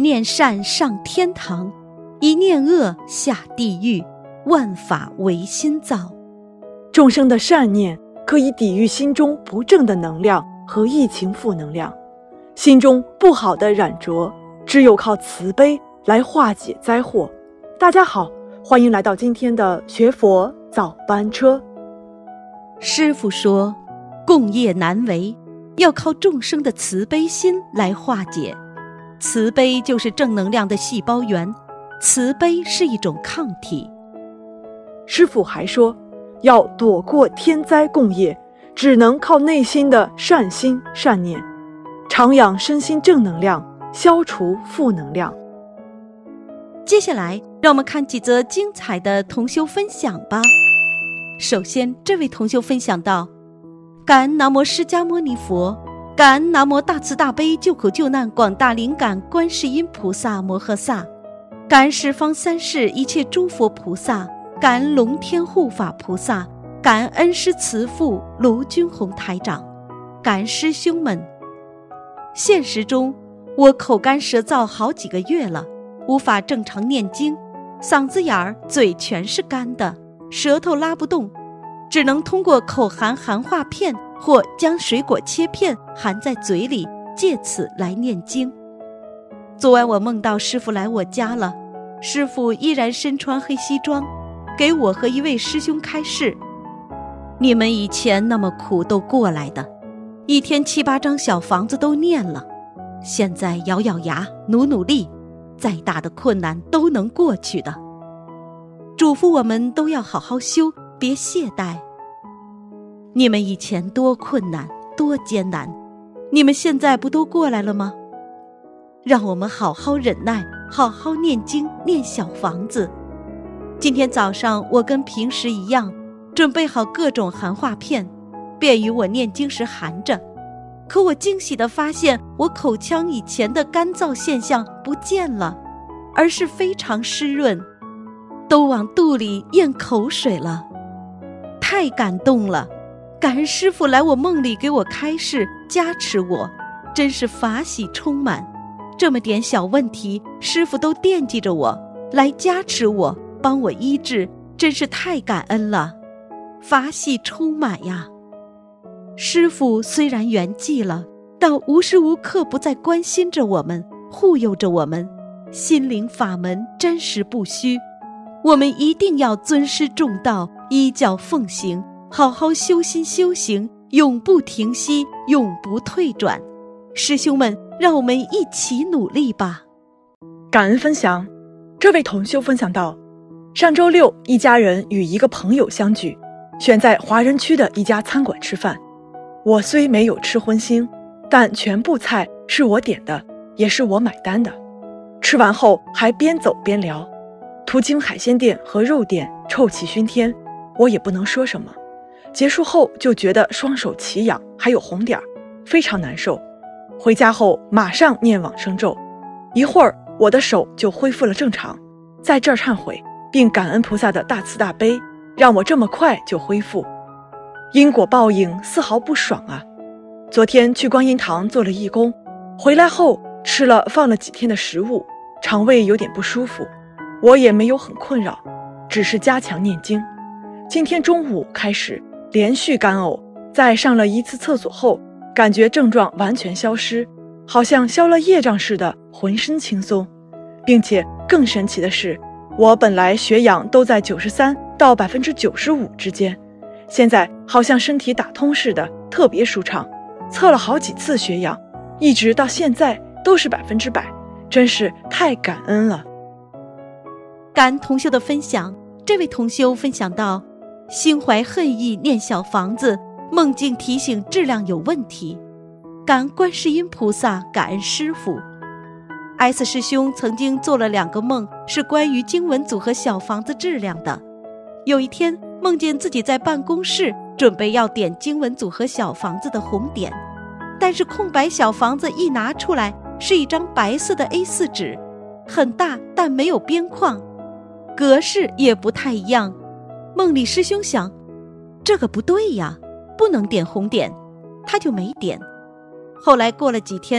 念善上天堂，一念恶下地狱，万法唯心造。 众生的善念可以抵御心中不正的能量和疫情负能量，心中不好的染着，只有靠慈悲来化解灾祸。大家好，欢迎来到今天的学佛早班车。 师父说，共业难为，要靠众生的慈悲心来化解。慈悲就是正能量的细胞源，慈悲是一种抗体。 师父还说，要躲过天灾共业，只能靠内心的善心善念，常养身心正能量，消除负能量。 接下来让我们看几则精彩的同修分享吧。首先，这位同修分享到，感恩南无释迦牟尼佛，感恩南无大慈大悲救苦救难广大灵感观世音菩萨摩诃萨，感恩十方三世一切诸佛菩萨，感恩龙天护法菩萨，感恩恩师慈父卢军宏台长，感恩师兄们。现实中，我口干舌燥好几个月了，无法正常念经，嗓子眼儿、嘴全是干的，舌头拉不动，只能通过口含含化片或将水果切片含在嘴里，借此来念经。昨晚我梦到师父来我家了，师父依然身穿黑西装，给我和一位师兄开示，你们以前那么苦都过来的，一天7、8张小房子都念了，现在咬咬牙努努力，再大的困难都能过去的。嘱咐我们都要好好修，别懈怠。你们以前多困难多艰难，你们现在不都过来了吗？让我们好好忍耐，好好念经念小房子。今天早上我跟平时一样，准备好各种含化片，便于我念经时含着。可我惊喜地发现，我口腔以前的干燥现象不见了，而是非常湿润，都往肚里咽口水了。太感动了，感恩师父来我梦里给我开示加持我，真是法喜充满。这么点小问题，师父都惦记着我，来加持我，帮我医治，真是太感恩了，法喜充满呀。师父虽然圆寂了，但无时无刻不在关心着我们，护佑着我们，心灵法门真实不虚。我们一定要尊师重道，依教奉行，好好修心修行，永不停息，永不退转。师兄们，让我们一起努力吧。 感恩分享。这位同修分享到，上周六一家人与一个朋友相聚，选在华人区的一家餐馆吃饭。我虽没有吃荤腥，但全部菜是我点的，也是我买单的。吃完后还边走边聊，途经海鲜店和肉店，臭气熏天，我也不能说什么。结束后就觉得双手奇痒，还有红点，非常难受。回家后马上念往生咒，一会儿我的手就恢复了正常。在这儿忏悔，并感恩菩萨的大慈大悲，让我这么快就恢复。因果报应丝毫不爽啊！昨天去观音堂做了义工，回来后吃了放了几天的食物，肠胃有点不舒服。我也没有很困扰，只是加强念经。今天中午开始连续干呕，在上了一次厕所后，感觉症状完全消失，好像消了业障似的，浑身轻松。并且更神奇的是，我本来血氧都在93%到95%之间，现在好像身体打通似的，特别舒畅。测了好几次血氧，一直到现在都是100%，真是太感恩了。 感恩同修的分享。这位同修分享到，心怀恨意念小房子，梦境提醒质量有问题，感恩观世音菩萨，感恩师父。S 师兄曾经做了2个梦，是关于经文组和小房子质量的。有一天梦见自己在办公室准备要点经文组和小房子的红点，但是空白小房子一拿出来是一张白色的 A4 纸，很大但没有边框，格式也不太一样。梦里师兄想，这个不对呀，不能点红点，他就没点。后来过了几天，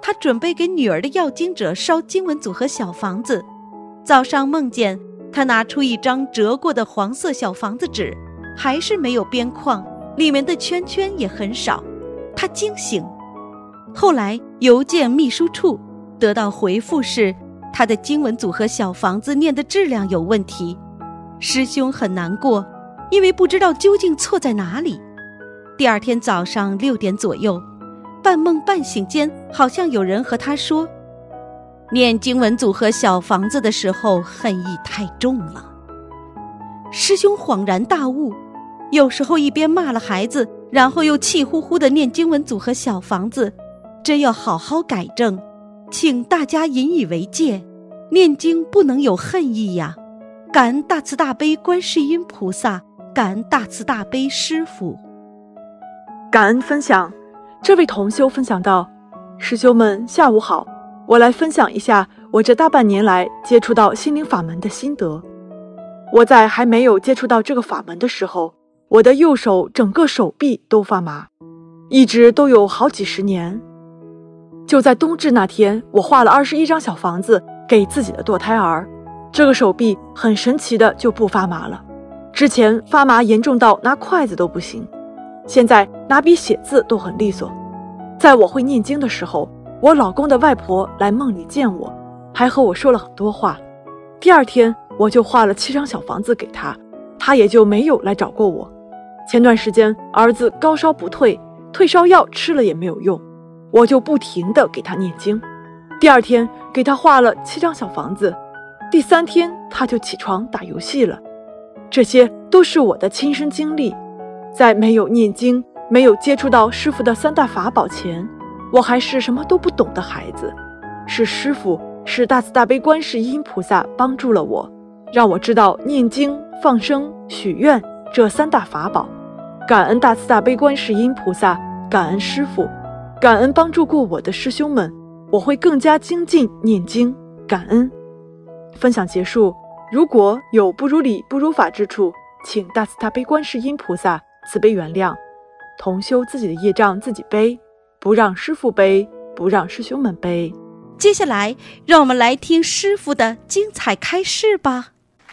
他准备给女儿的要经者烧经文组合小房子，早上梦见他拿出一张折过的黄色小房子纸，还是没有边框，里面的圈圈也很少。他惊醒，后来邮件秘书处得到回复是他的经文组合小房子念的质量有问题。师兄很难过，因为不知道究竟错在哪里。第二天早上6点左右，半梦半醒间，好像有人和他说，念经文组合小房子的时候恨意太重了。师兄恍然大悟，有时候一边骂了孩子，然后又气呼呼地念经文组合小房子，真要好好改正，请大家引以为戒，念经不能有恨意呀。感恩大慈大悲观世音菩萨，感恩大慈大悲师父。 感恩分享，这位同修分享到：师兄们下午好，我来分享一下我这大半年来接触到心灵法门的心得。我在还没有接触到这个法门的时候，我的右手整个手臂都发麻，一直都有好几十年。就在冬至那天，我画了21张小房子给自己的堕胎儿，这个手臂很神奇的就不发麻了。之前发麻严重到拿筷子都不行，现在拿笔写字都很利索。在我会念经的时候，我老公的外婆来梦里见我，还和我说了很多话。第二天我就画了7张小房子给他，他也就没有来找过我。前段时间儿子高烧不退，退烧药吃了也没有用，我就不停地给他念经。第二天给他画了7张小房子，第3天他就起床打游戏了。这些都是我的亲身经历。在没有念经，没有接触到师父的3大法宝前，我还是什么都不懂的孩子。是师父，是大慈大悲观世音菩萨帮助了我，让我知道念经、放生、许愿这3大法宝。感恩大慈大悲观世音菩萨，感恩师父，感恩帮助过我的师兄们，我会更加精进念经，感恩。分享结束，如果有不如理不如法之处，请大慈大悲观世音菩萨慈悲原谅。同修自己的业障自己背，不让师父背，不让师兄们背。 接下来让我们来听师父的精彩开示吧。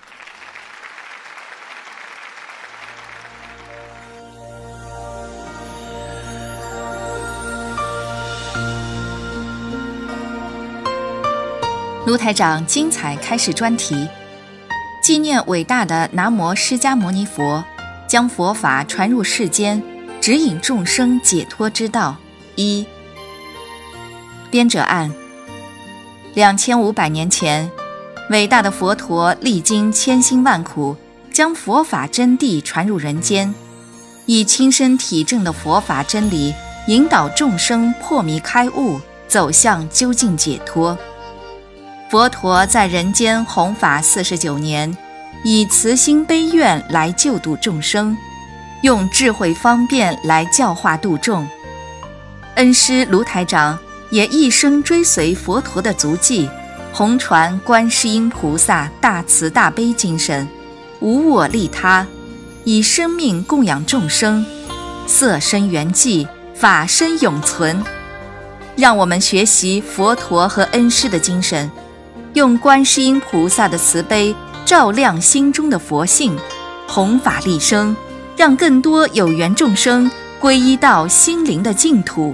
卢台长精彩开示专题，纪念伟大的南无释迦牟尼佛，将佛法传入世间，指引众生解脱之道。1。编者按：2500年前，伟大的佛陀历经千辛万苦，将佛法真谛传入人间，以亲身体证的佛法真理，引导众生破迷开悟，走向究竟解脱。佛陀在人间弘法49年，以慈心悲愿来救度众生，用智慧方便来教化度众。恩师卢台长也一生追随佛陀的足迹，弘传观世音菩萨大慈大悲精神，无我利他，以生命供养众生，色身圆寂，法身永存。让我们学习佛陀和恩师的精神，用观世音菩萨的慈悲照亮心中的佛性，弘法利生，让更多有缘众生皈依到心灵的净土。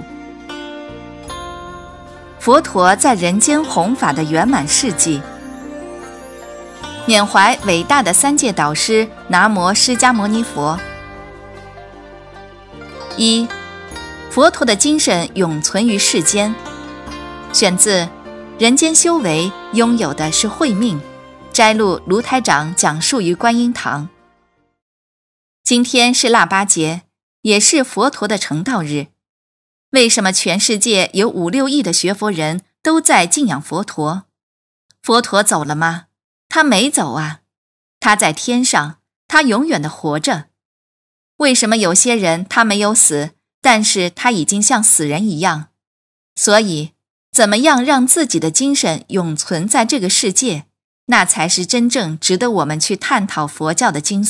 佛陀在人间弘法的圆满事迹，缅怀伟大的3界导师南无释迦牟尼佛。1. 佛陀的精神永存于世间。选自人间修为拥有的是慧命，摘录卢台长讲述于观音堂。今天是腊八节，也是佛陀的成道日。为什么全世界有5-6亿的学佛人都在敬仰佛陀？佛陀走了吗？他没走啊，他在天上，他永远的活着。为什么有些人他没有死，但是他已经像死人一样？所以怎么样让自己的精神永存在这个世界，那才是真正值得我们去探讨佛教的精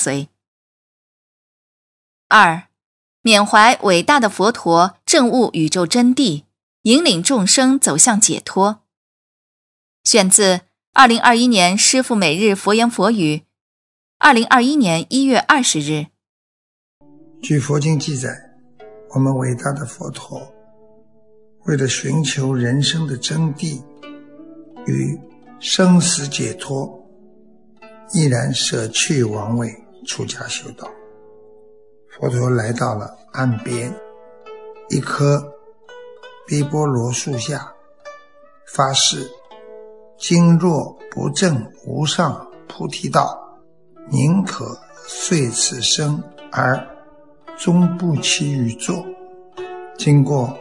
髓。2. 缅怀伟大的佛陀证悟宇宙真谛， 引领众生走向解脱。选自2021年师父每日佛言佛语，2021年1月20日。 据佛经记载，我们伟大的佛陀为了寻求人生的真谛与生死解脱，毅然舍去王位，出家修道。佛陀来到了岸边一棵毗波罗树下，发誓今若不证无上菩提道，宁可遂此生而终不期于座。经过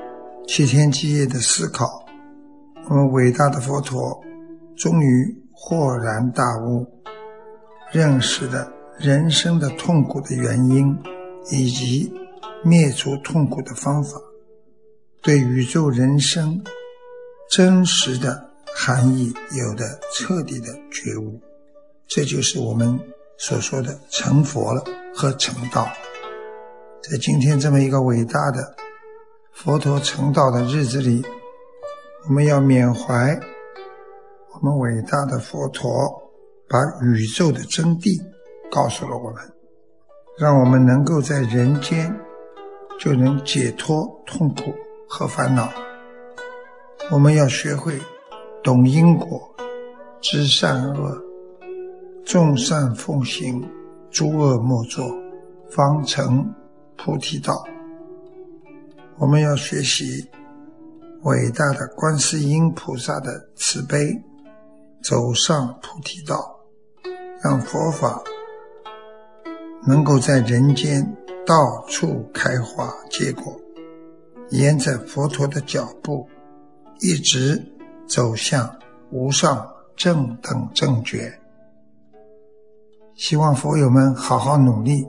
7天7夜的思考，我们伟大的佛陀终于豁然大悟，认识了人生的痛苦的原因以及灭除痛苦的方法，对宇宙人生真实的含义有了彻底的觉悟。这就是我们所说的成佛了和成道。在今天这么一个伟大的佛陀成道的日子里，我们要缅怀我们伟大的佛陀把宇宙的真谛告诉了我们，让我们能够在人间就能解脱痛苦和烦恼。我们要学会懂因果，知善恶，众善奉行，诸恶莫作，方成菩提道。我们要学习伟大的观世音菩萨的慈悲，走上菩提道，让佛法能够在人间到处开花结果，沿着佛陀的脚步一直走向无上正等正觉。希望佛友们好好努力。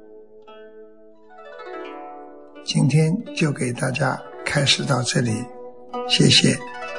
今天就给大家开示到这里，谢谢。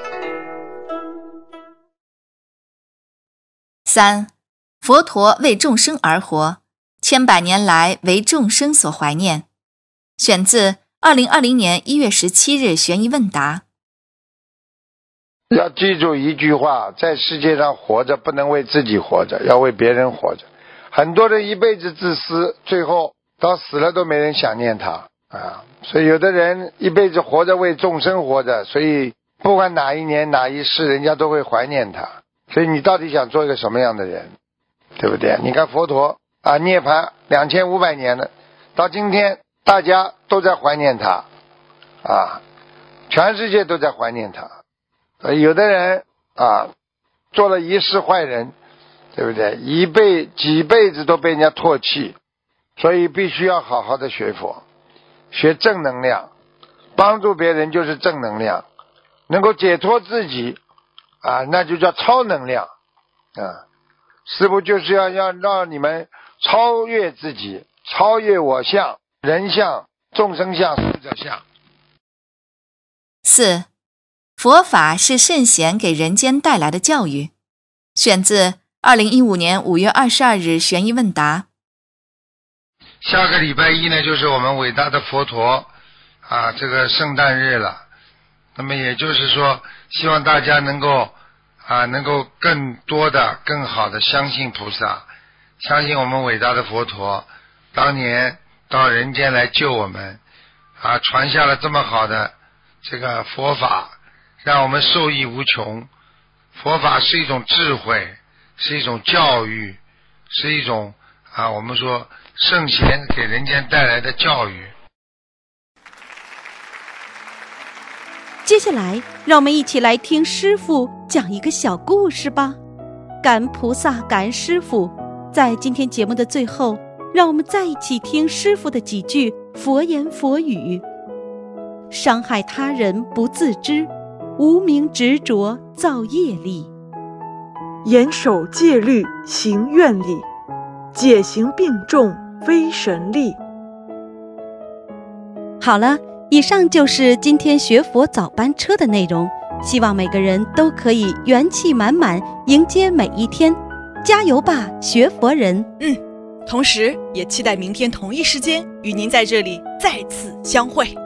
3. 佛陀为众生而活，千百年来为众生所怀念。选自2020年1月17日悬疑问答。 要记住一句话，在世界上活着不能为自己活着，要为别人活着。很多人一辈子自私，最后到死了都没人想念他啊。所以有的人一辈子活着为众生活着，所以不管哪一年哪一世，人家都会怀念他。所以你到底想做一个什么样的人，对不对？你看佛陀啊，涅槃2500年了，到今天大家都在怀念他啊，全世界都在怀念他。有的人啊，做了一世坏人，对不对？几辈子都被人家唾弃，所以必须要好好的学佛，学正能量，帮助别人就是正能量，能够解脱自己啊，那就叫超能量啊。师父就是要让你们超越自己，超越我相、人相、众生相、寿者相。 4. 佛法是圣贤给人间带来的教育。选自2015年5月22日悬疑问答。 下个礼拜一呢，就是我们伟大的佛陀啊这个圣诞日了。那么也就是说，希望大家能够更多的、更好的相信菩萨，相信我们伟大的佛陀当年到人间来救我们啊，传下了这么好的这个佛法，让我们受益无穷。佛法是一种智慧，是一种教育，是一种我们说圣贤给人间带来的教育。 接下来让我们一起来听师父讲一个小故事吧。感恩菩萨，感恩师父。在今天节目的最后，让我们再一起听师父的几句佛言佛语。伤害他人不自知，无名执着造业力。 严守戒律行愿力，解行并重非神力。 好了，以上就是今天学佛早班车的内容，希望每个人都可以元气满满迎接每一天，加油吧，学佛人！ 同时也期待明天同一时间与您在这里再次相会。